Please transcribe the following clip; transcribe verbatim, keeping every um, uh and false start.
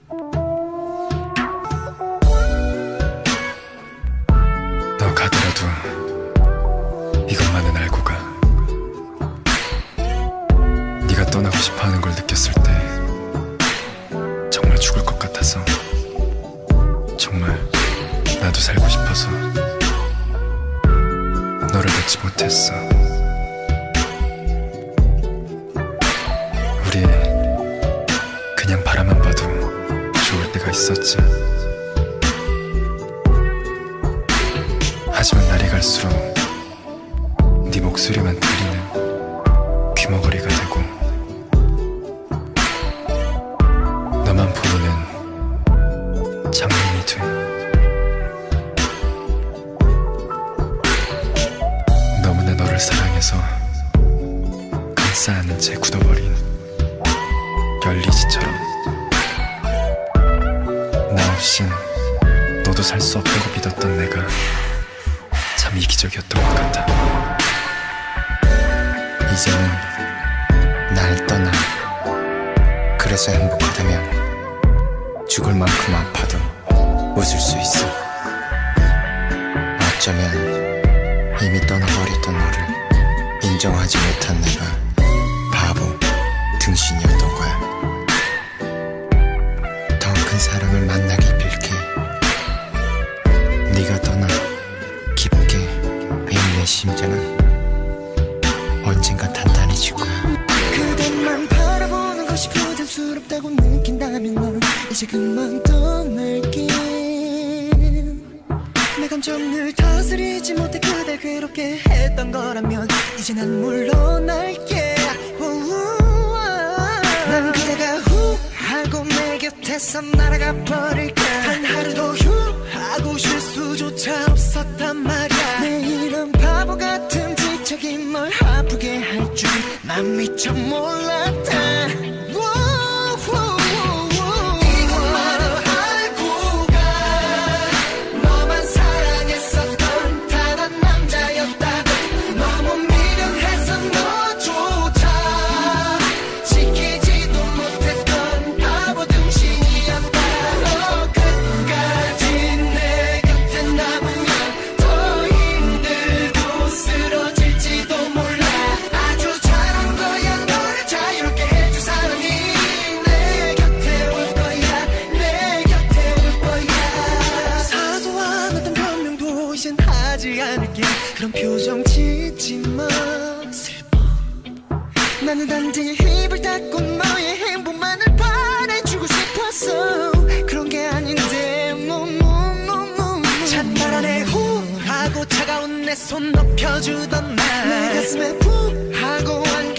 너 가더라도 이것만은 알고 가. 네가 떠나고 싶어하는 걸 느꼈을 때 정말 죽을 것 같아서, 정말 나도 살고 싶어서 너를 놓지 못했어. 우리 그냥 바라만 봐도 좋을 때가 있었지. 하지만 날이 갈수록 네 목소리만 들리는 귀머거리가 되고, 너만 보이는 장면이 돼. 너무나 너를 사랑해서 감싸안은 채 굳어버린 열리지처럼, 나 없인 너도 살 수 없다고 믿었던 내가 참 이기적이었던 것 같아. 이제는 날 떠나. 그래서 행복하다면 죽을 만큼 아파도 웃을 수 있어. 어쩌면 이미 떠나버렸던 너를 인정하지 못한 내가 바보, 등신이었던 거야. 더 큰 사랑을 만나기 빌게. 네가 떠나 깊게 베인 내 심장은 언젠가 단단해질 거야. 그대만 바라보는 것이 부담스럽다고 느낀다면 넌 이제 그만 떠날게. 내 감정을 다스리지 못해 그댈 괴롭게 했던 거라면 이제 난 물러날게. 난 그대가 후 하고 내 곁에서 날아가 버릴까. 단 하루도 휴 하고 쉴 수조차 없었단 말이야. 내일은 바보 같은 지적인 널 아프게 할 줄 난 미처 몰랐다. 하지 않을게. 그런 표정 짓지 마. 슬퍼. 나는 단지 입을 닫고 너의 행복만을 바래주고 싶었어. 그런 게 아닌데 no, no, no, no, no. 찬바람 안에 후 하고 차가운 내 손 높여주던 날 내 가슴에 푹 하고 앉아